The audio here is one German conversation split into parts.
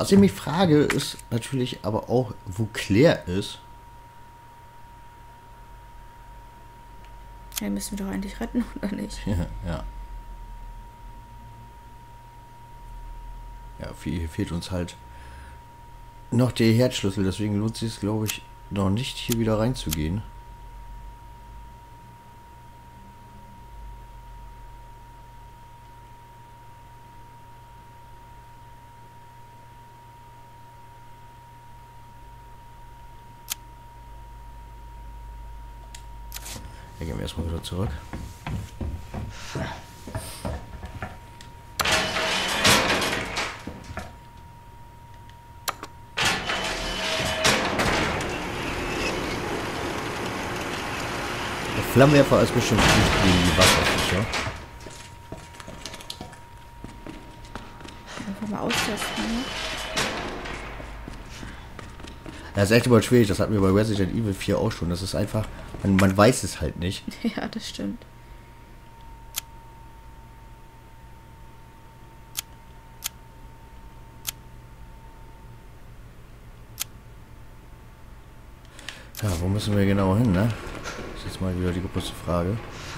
Was ich mich frage, ist natürlich aber auch, wo Claire ist. Den müssen wir doch eigentlich retten, oder nicht? Ja, ja. Ja, hier fehlt uns halt noch der Herzschlüssel, deswegen lohnt sich es, glaube ich, noch nicht, hier wieder reinzugehen. Da gehen wir erstmal wieder zurück. Der Flammenwerfer ist bestimmt gut gegen die Wasserviecher. Einfach mal austesten, ne? Das ist echt immer schwierig, das hatten wir bei Resident Evil 4 auch schon. Das ist einfach, man weiß es halt nicht. Ja, das stimmt. Ja, wo müssen wir genau hin, ne? Das ist jetzt mal wieder die große Frage.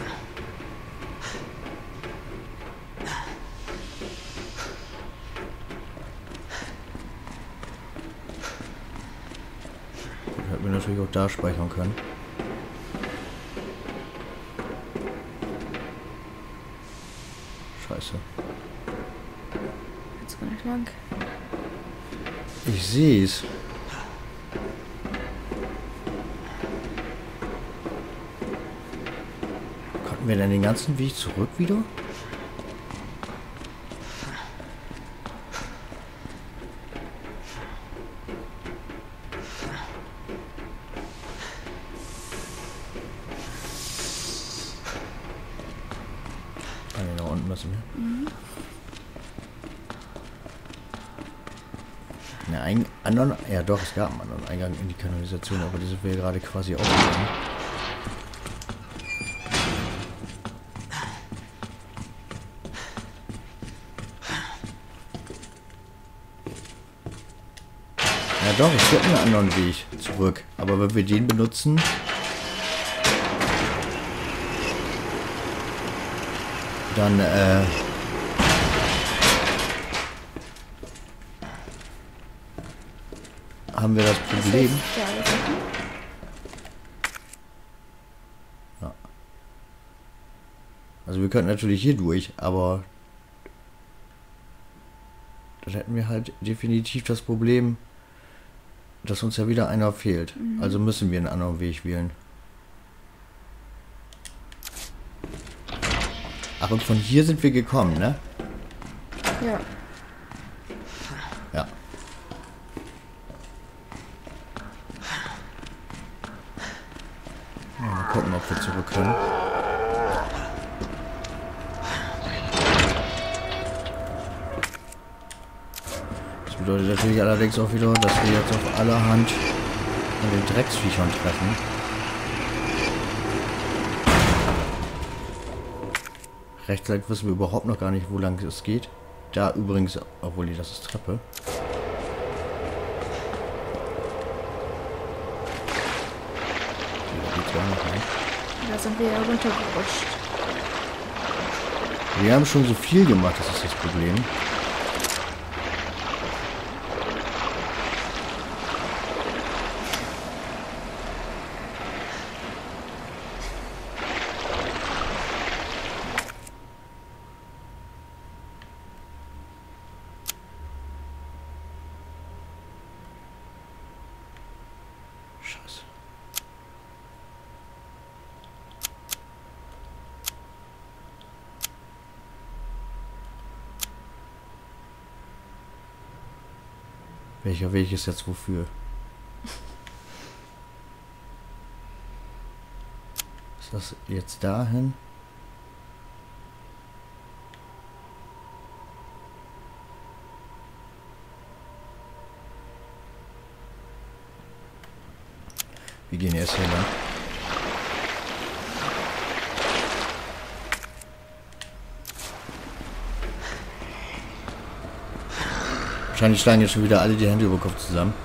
Hätten wir natürlich auch da speichern können. Scheiße. Jetzt gar nicht lang. Ich sehe es. Konnten wir denn den ganzen Weg zurück wieder? Ah, nee, nach unten müssen wir. Mhm. Einen anderen, ja doch, es gab einen anderen Eingang in die Kanalisation, aber die sind wir gerade quasi aufgegangen. Ja doch, es gibt einen anderen Weg zurück, aber wenn wir den benutzen, dann haben wir das Problem. Ja, alles offen. Ja. Also wir könnten natürlich hier durch, aber dann hätten wir halt definitiv das Problem, dass uns ja wieder einer fehlt. Also müssen wir einen anderen Weg wählen. Ach, und von hier sind wir gekommen, ne? Ja. Ja. Mal gucken, ob wir zurück können. Das bedeutet natürlich allerdings auch wieder, dass wir jetzt auf allerhand an den Drecksviechern treffen. Rechtzeitig wissen wir überhaupt noch gar nicht, wo lang es geht. Da übrigens, obwohl das ist Treppe. Hier geht's gar nicht rein. Da sind wir ja runtergerutscht. Wir haben schon so viel gemacht, das ist das Problem. Scheiße. Welcher Weg ist jetzt wofür? Ist das jetzt dahin? Wir gehen erst hier lang. Wahrscheinlich schlagen jetzt schon wieder alle die Hände über den Kopf zusammen.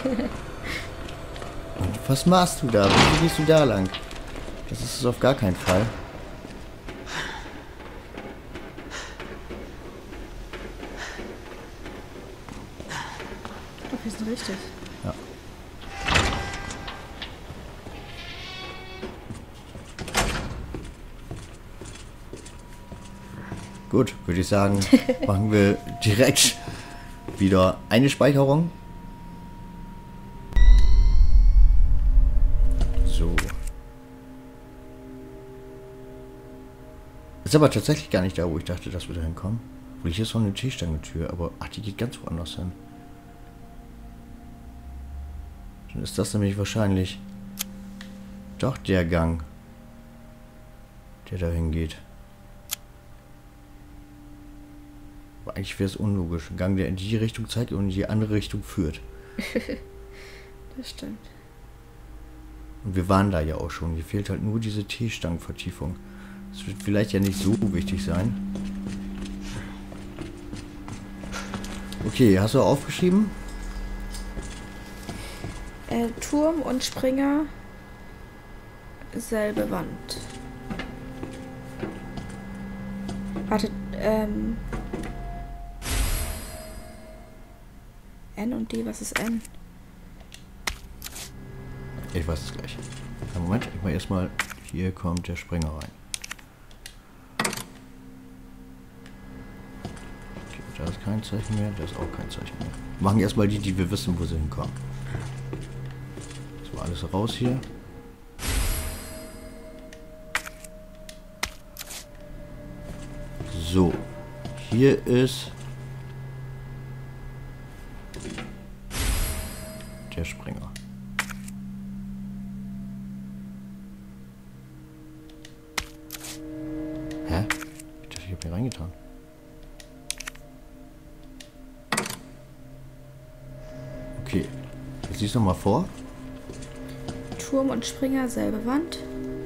Und was machst du da? Wie gehst du da lang? Das ist es auf gar keinen Fall. Doch, wir sind richtig. Ja. Gut, würde ich sagen, machen wir direkt wieder eine Speicherung. So. Ist aber tatsächlich gar nicht da, wo ich dachte, dass wir da hinkommen. Wo hier ist so eine T-Stange-Tür, aber ach, die geht ganz woanders hin. Dann ist das nämlich wahrscheinlich doch der Gang, der da hingeht. Aber eigentlich wäre es unlogisch. Ein Gang, der in die Richtung zeigt und in die andere Richtung führt. Das stimmt. Und wir waren da ja auch schon. Hier fehlt halt nur diese T-Stangenvertiefung. Das wird vielleicht ja nicht so wichtig sein. Okay, hast du aufgeschrieben? Turm und Springer. Selbe Wand. Warte, N und D, was ist N? Ich weiß es gleich. Einen Moment, ich mal erstmal. Hier kommt der Springer rein. Okay, da ist kein Zeichen mehr, da ist auch kein Zeichen mehr. Wir machen erstmal die wir wissen, wo sie hinkommen. So, alles raus hier. So, hier ist der Springer. Hä? Ich dachte, ich habe hier reingetan. Okay, jetzt lies noch mal vor. Turm und Springer, selbe Wand.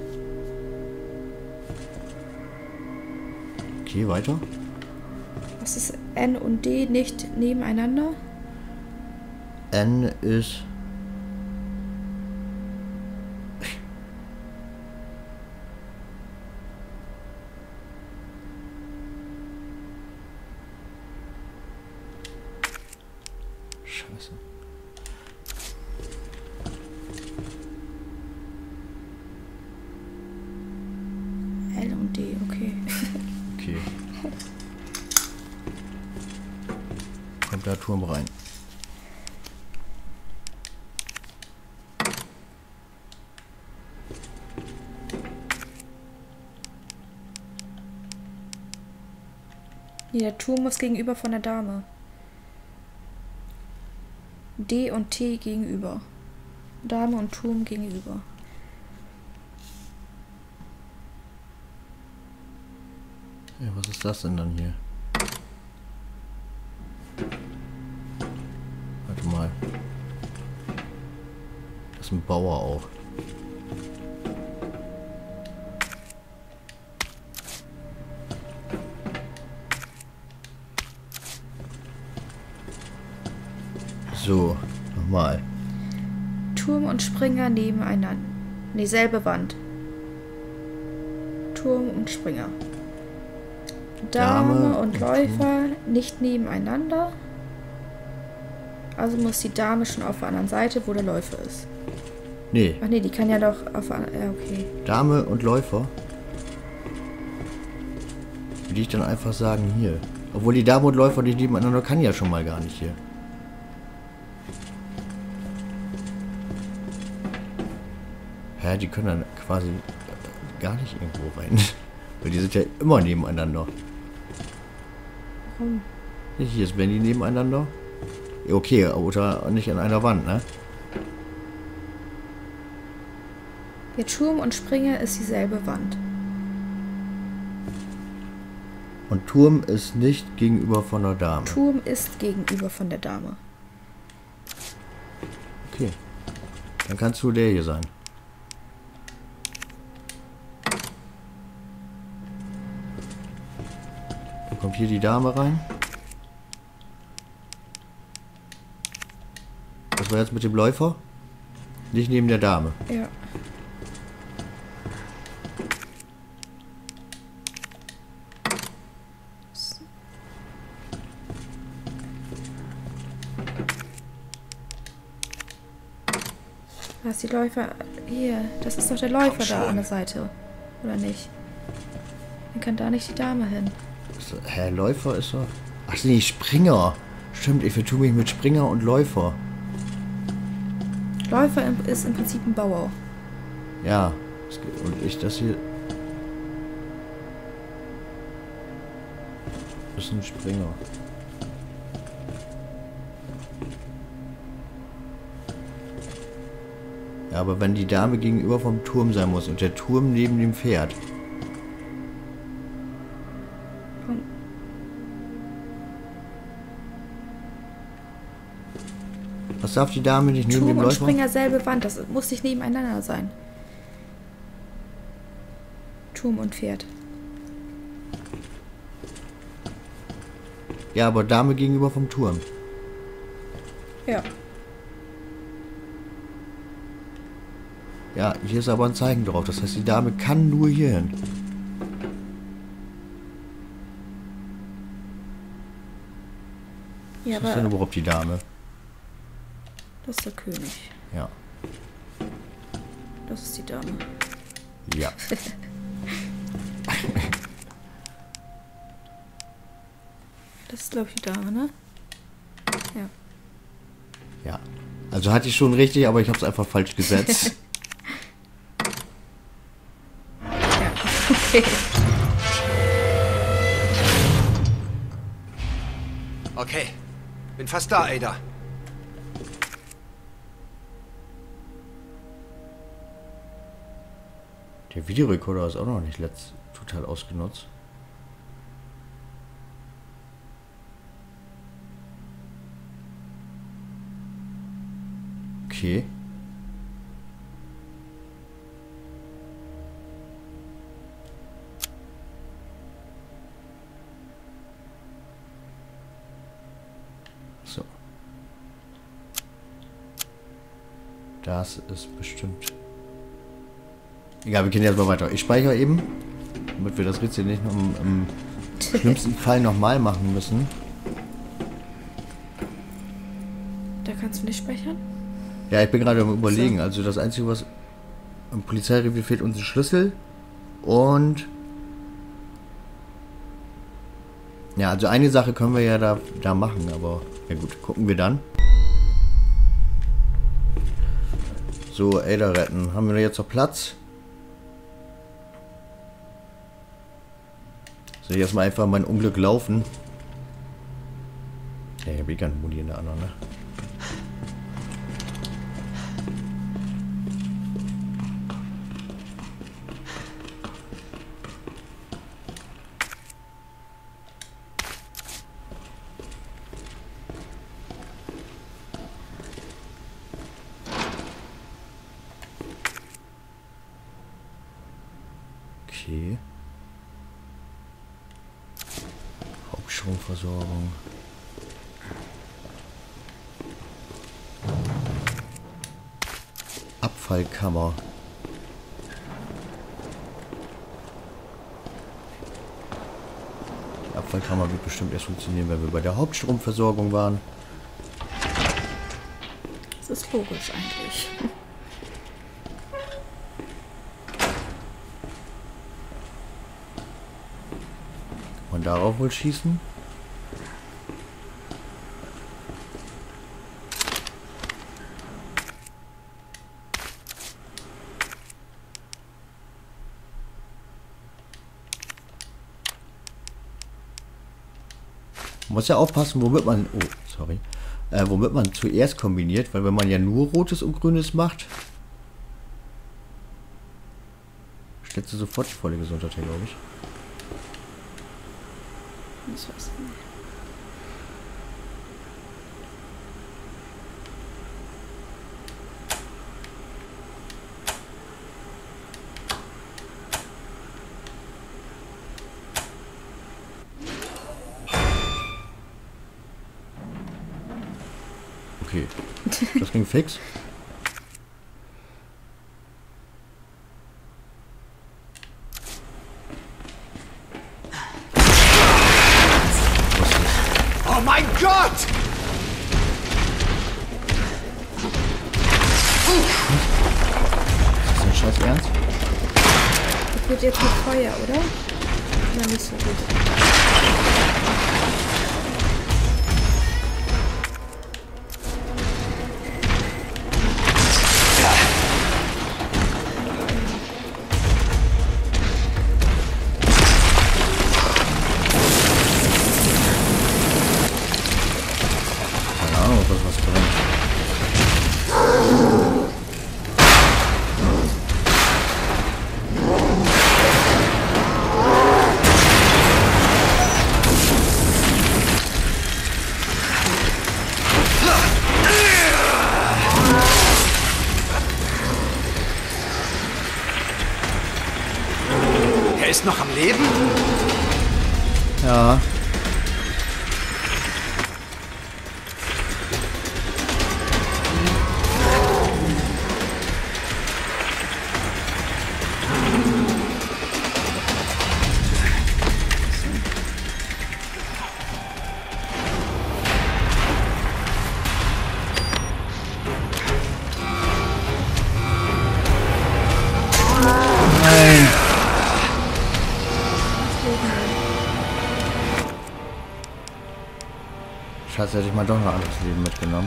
Okay, weiter. Was ist N und D nicht nebeneinander? N ist... Scheiße. L und D, okay. Okay. Kommt da Turm rein. Nee, der Turm muss gegenüber von der Dame. D und T gegenüber. Dame und Turm gegenüber. Ja, was ist das denn dann hier? Warte mal. Das ist ein Bauer auch. So, nochmal. Turm und Springer nebeneinander. Nee, selbe Wand. Turm und Springer. Dame und Läufer nicht nebeneinander. Also muss die Dame schon auf der anderen Seite, wo der Läufer ist. Nee, Ach nee, die kann ja doch auf der anderen... Ja, okay. Dame und Läufer. Würde ich dann einfach sagen hier. Obwohl die Dame und Läufer nicht nebeneinander kann ja schon mal gar nicht hier. Hä, die können dann quasi gar nicht irgendwo rein. Weil die sind ja immer nebeneinander. Warum? Hier wären die nebeneinander. Ja, okay, oder nicht an einer Wand, ne? Der Turm und Springer ist dieselbe Wand. Und Turm ist nicht gegenüber von der Dame. Turm ist gegenüber von der Dame. Okay. Dann kannst du der hier sein. Dann kommt hier die Dame rein. war jetzt mit dem Läufer? Nicht neben der Dame. Ja. Was die Läufer... Hier, das ist doch der Läufer da an der Seite. Oder nicht? Dann kann da nicht die Dame hin. Herr Läufer ist er... Ach nee, Springer. Stimmt, ich vertue mich mit Springer und Läufer. Läufer ist im Prinzip ein Bauer. Ja. Und ich das hier... ist ein Springer. Ja, aber wenn die Dame gegenüber vom Turm sein muss und der Turm neben dem Pferd. Was darf die Dame nicht neben Turm dem und Läufer? Springer selbe Wand, das muss nicht nebeneinander sein. Turm und Pferd. Ja, aber Dame gegenüber vom Turm. Ja. Ja, hier ist aber ein Zeichen drauf. Das heißt, die Dame kann nur hier hin. Ja, Was ist denn überhaupt die Dame? Das ist der König. Ja. Das ist die Dame. Ja. Das ist, glaube ich, die Dame, ne? Ja. Ja. Also hatte ich schon richtig, aber ich habe es einfach falsch gesetzt. Ja, okay. Okay, bin fast da, Ada. Der Videorekorder ist auch noch nicht total ausgenutzt. Okay. So. Das ist bestimmt... Egal, wir gehen jetzt mal weiter. Ich speichere eben, damit wir das Rätsel nicht noch im schlimmsten Fall nochmal machen müssen. Da kannst du nicht speichern? Ja, ich bin gerade am Überlegen. So. Also das Einzige, was im Polizeirevier fehlt, uns ein Schlüssel. Und... Ja, also eine Sache können wir ja da machen, aber... Ja gut, gucken wir dann. So, Ada retten. Haben wir jetzt noch Platz? Soll ich erstmal einfach mein Unglück laufen? Ja, ich habe eh keine Muni in der anderen, ne? Okay. Hauptstromversorgung. Abfallkammer. Die Abfallkammer wird bestimmt erst funktionieren, wenn wir bei der Hauptstromversorgung waren. Das ist logisch eigentlich. Und darauf wohl schießen? Man muss ja aufpassen, womit man... Oh, sorry. Womit man zuerst kombiniert, weil wenn man ja nur Rotes und Grünes macht, stellst du sofort die volle Gesundheit her, glaube ich. Das weiß ich nicht. Okay. Das ging fix. Oh mein Gott! Ist das ein Scheiß Ernst? Das wird jetzt mit Feuer, oder? Na, nicht so gut. Keine Ahnung, ob das was bringt. Er ist noch am Leben? Ja. Nein. Scheiße, hätte ich mal doch noch alles Leben mitgenommen.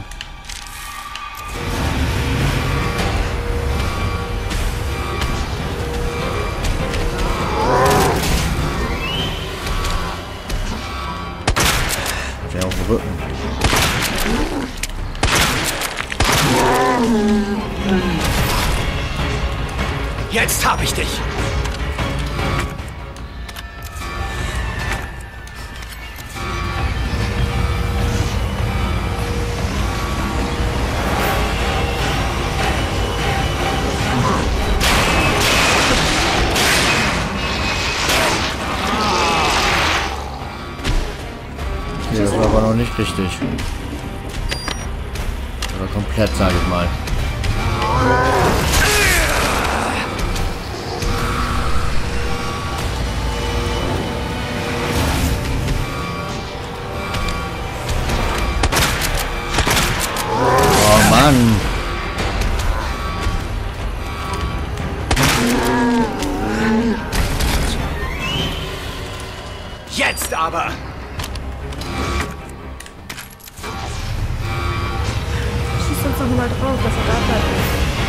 Hat ja auf dem Rücken. Jetzt hab ich dich! Okay, das war aber noch nicht richtig. Oder komplett, sage ich mal. Oh Mann. Jetzt aber! Schieß uns doch mal drauf, dass er da bleibt.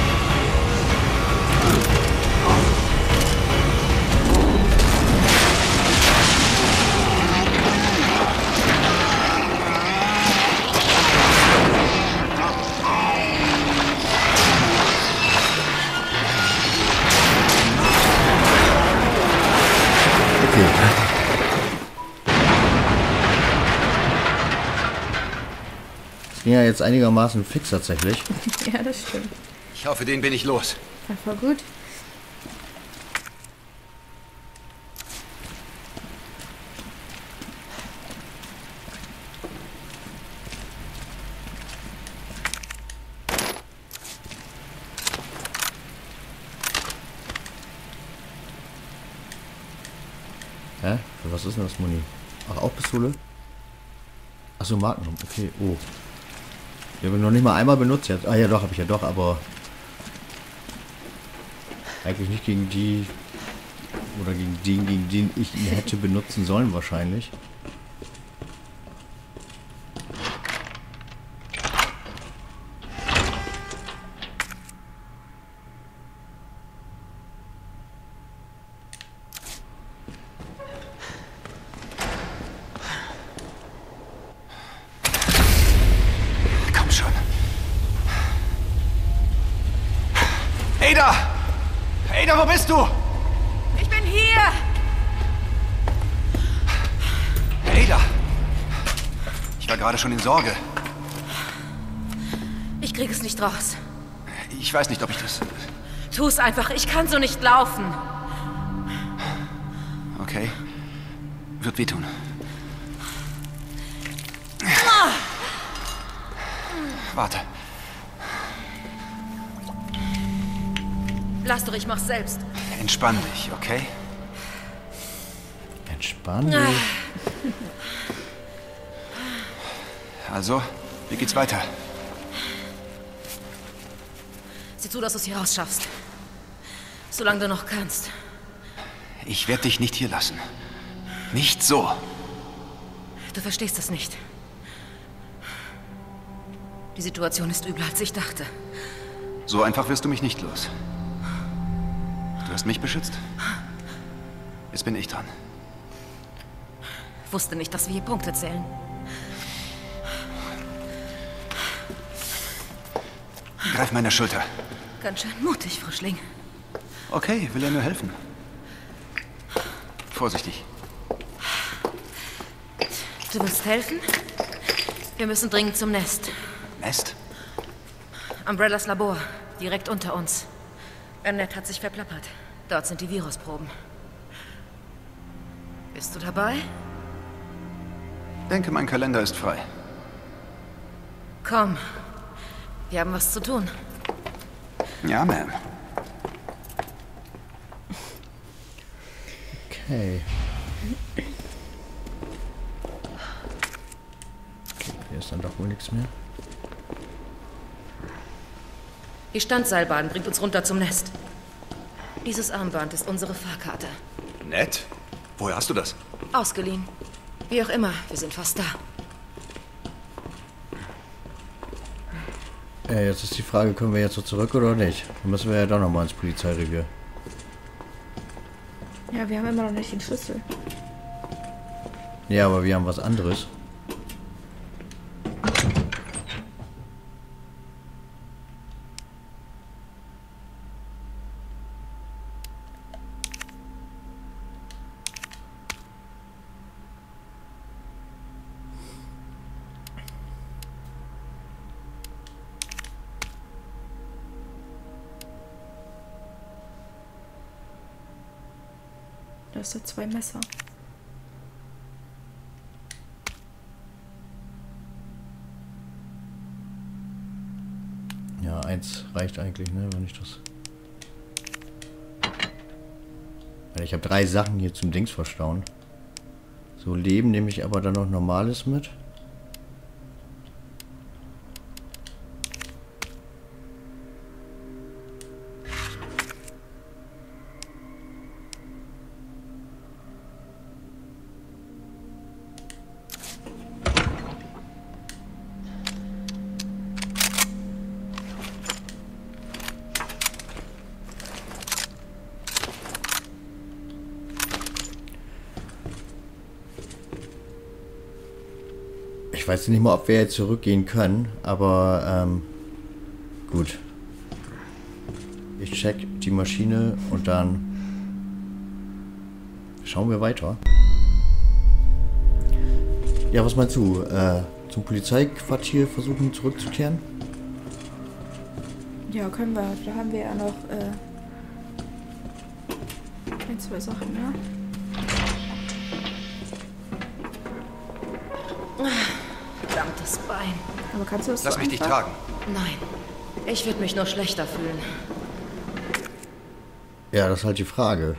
Okay. Das ging ja jetzt einigermaßen fix tatsächlich. Ja, das stimmt. Ich hoffe, den bin ich los. Das war gut. Hä? Für was ist denn das Muni? Ach, auch Pistole? Achso, Magnum. Okay, oh. Die habe ich noch nicht mal einmal benutzt jetzt. Ah ja, doch, habe ich ja doch, aber eigentlich nicht gegen die oder gegen den ich ihn hätte benutzen sollen wahrscheinlich. Komm schon. Ada! Ada, wo bist du? Ich bin hier! Ada! Ich war gerade schon in Sorge. Ich krieg es nicht raus. Ich weiß nicht, ob ich das... Tu es einfach, ich kann so nicht laufen. Okay. Wird wehtun. Warte. Lass doch, ich mach's selbst. Entspann dich, okay? Entspann dich. Also, wie geht's weiter? Sieh zu, dass du es hier rausschaffst. Solange du noch kannst. Ich werde dich nicht hier lassen. Nicht so. Du verstehst es nicht. Die Situation ist übler, als ich dachte. So einfach wirst du mich nicht los. Du hast mich beschützt. Jetzt bin ich dran. Wusste nicht, dass wir hier Punkte zählen. Greif meine Schulter. Ganz schön mutig, Frischling. Okay, will er nur helfen. Vorsichtig. Du willst helfen? Wir müssen dringend zum Nest. Nest? Umbrellas Labor, direkt unter uns. Annette hat sich verplappert. Dort sind die Virusproben. Bist du dabei? Denke, mein Kalender ist frei. Komm. Wir haben was zu tun. Ja, Ma'am. Okay. Hier ist dann doch wohl nichts mehr. Die Standseilbahn bringt uns runter zum Nest. Dieses Armband ist unsere Fahrkarte. Nett? Woher hast du das? Ausgeliehen. Wie auch immer, wir sind fast da. Jetzt ist die Frage, können wir jetzt so zurück oder nicht? Dann müssen wir ja doch nochmal ins Polizeirevier. Ja, wir haben immer noch nicht den Schlüssel. Ja, aber wir haben was anderes. Da sind 2 Messer. Ja, 1 reicht eigentlich, ne, wenn ich das... Weil ich habe 3 Sachen hier zum Dings verstauen. So, Leben nehme ich aber dann noch Normales mit. Ich weiß nicht mal, ob wir jetzt zurückgehen können, aber gut. Ich check die Maschine und dann schauen wir weiter. Ja, was meinst du? Zum Polizeiquartier versuchen zurückzukehren? Ja, können wir. Da haben wir ja noch 1, 2 Sachen, ne? Verdammtes Bein. Aber kannst du das Lass so mich dich einfach? tragen. Nein. Ich würde mich nur schlechter fühlen. Ja, das ist halt die Frage.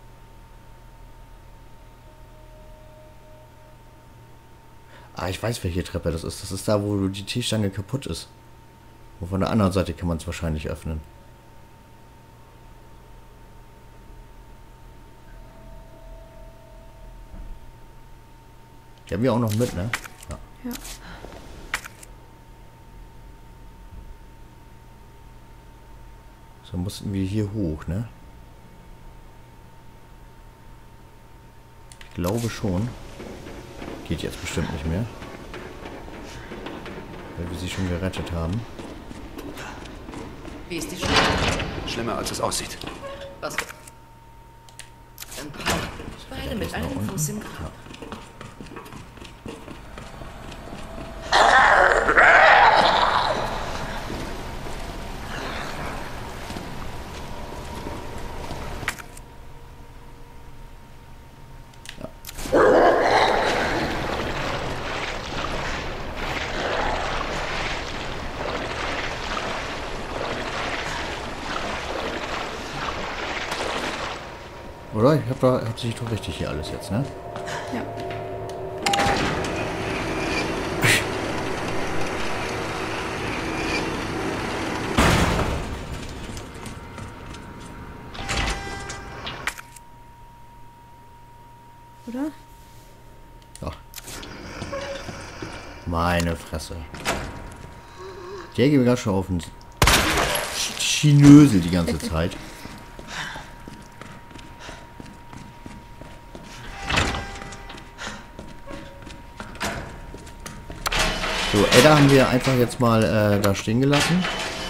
Ah, ich weiß, welche Treppe das ist. Das ist da, wo die T-Stange kaputt ist. Und von der anderen Seite kann man es wahrscheinlich öffnen. Die haben wir auch noch mit, ne? Ja. Ja. So mussten wir hier hoch, ne? Ich glaube schon. Geht jetzt bestimmt nicht mehr. Weil wir sie schon gerettet haben. Wie ist die Schule? Schlimmer, als es aussieht. Was? Ein paar. Beide mit einem Fuß im Grab. Oder? Hab sich doch richtig hier alles jetzt, ne? Ja. Oder? Ja. Meine Fresse. Der geht mir ganz schön auf den Chinösel die ganze Zeit. So, Ada haben wir einfach jetzt mal da stehen gelassen.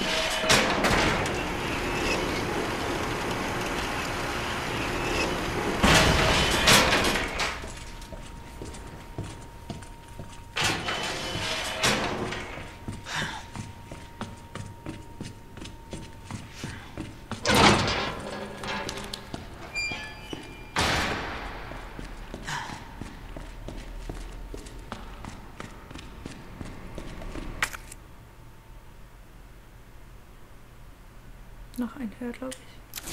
Noch ein Hör, glaube ich.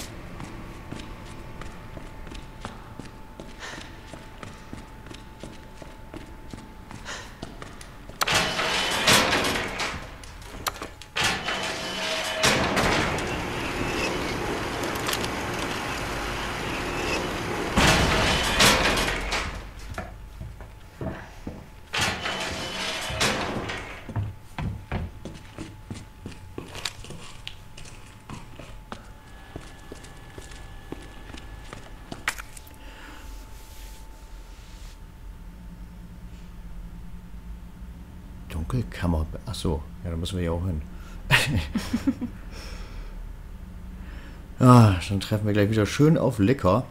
Dunkelkammer. Ach so, ja, da müssen wir ja auch hin. Ah, dann treffen wir gleich wieder schön auf Licker.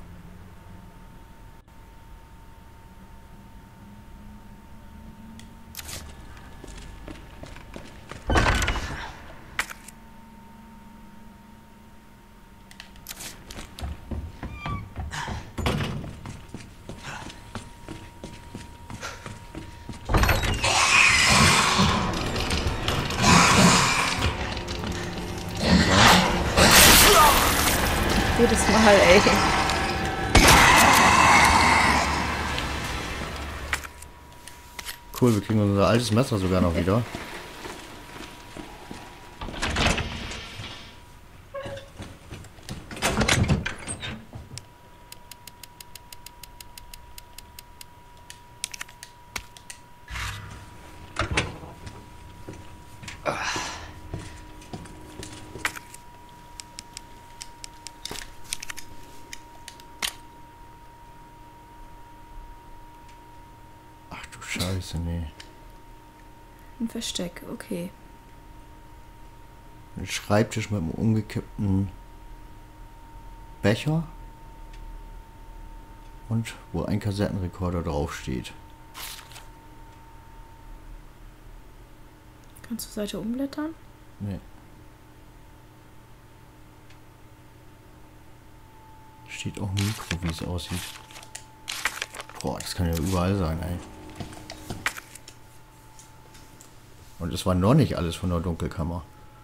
Jedes Mal, ey. Cool, wir kriegen unser altes Messer sogar noch wieder. Scheiße, nee. Ein Versteck, okay. Ein Schreibtisch mit einem umgekippten Becher und wo ein Kassettenrekorder draufsteht. Kannst du Seite umblättern? Nee. Steht auch ein Mikro, wie es aussieht. Boah, das kann ja überall sein, ey. Und es war noch nicht alles von der Dunkelkammer.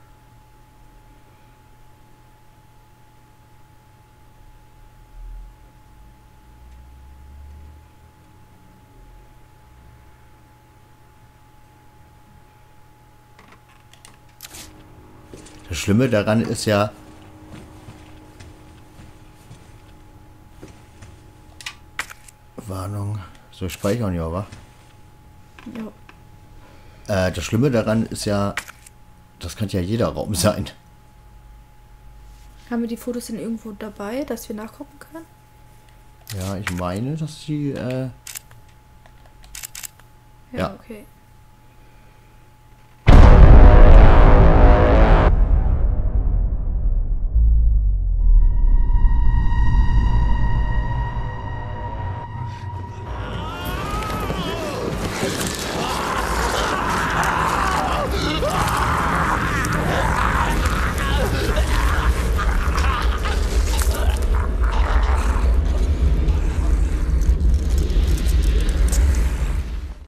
Das Schlimme daran ist ja, Warnung, so speichern ja, wa? Ja. Das Schlimme daran ist ja, das kann ja jeder Raum sein. Haben wir die Fotos denn irgendwo dabei, dass wir nachgucken können? Ja, ich meine, dass die, ja. Okay.